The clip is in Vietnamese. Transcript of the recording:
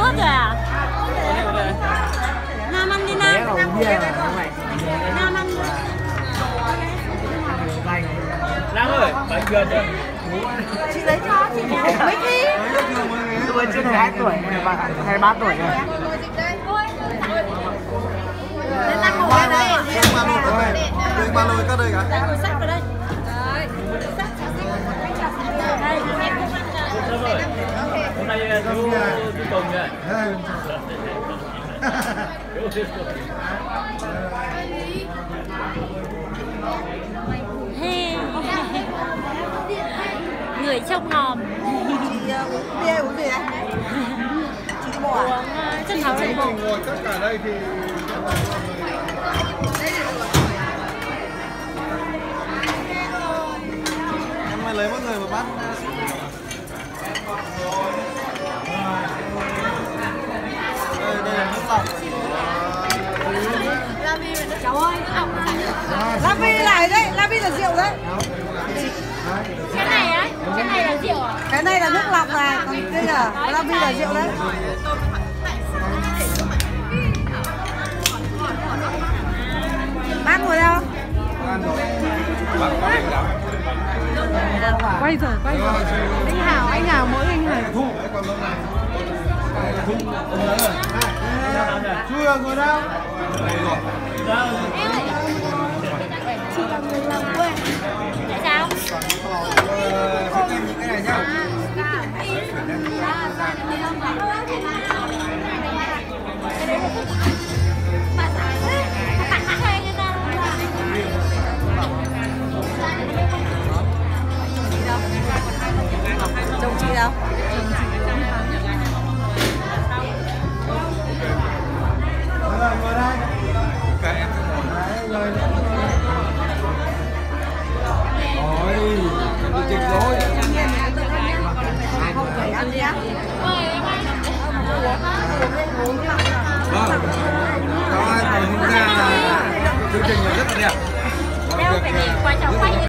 hết rồi à? Nam ăn đi Nam. Nam ăn. Nam ơi, bạn vừa chưa? Chị lấy cho chị mấy ký? Tôi chưa 2 tuổi, 23 tuổi rồi. Lên đang ngồi đây đấy. Đừng ba lôi các đây cả. Đang ngồi sách vào đây. Đây, em không ăn rồi. Hôm nay chú Tùng rồi. Người trông hòm. Chị uống bia uống gì đấy? Chị đi bộ à? Chân tháo đây. Ngồi tất cả đây thì em mới lấy mỗi người một bát. Đây là nước lọc. Cháu ơi, Lavi lại đấy, Lavi là rượu đấy. cái này á, cái này là rượu à? Cái này là nước lọc này, còn kia là Lavi là rượu đấy. Bác ngồi đâu? Quay rồi. Anh Hào mỗi anh Hào. Chưa ngồi đâu? Chị là người làm quên. Tại sao? Sẽ tìm những cái này nhá. Chồng chị đâu? Ngồi đây. Cả em ngồi. Ôi, tôi chịch rồi. Không phải ăn nhá. Vâng. Có ai còn không ra là chương trình rất là đẹp. Đeo phải để qua cháu quay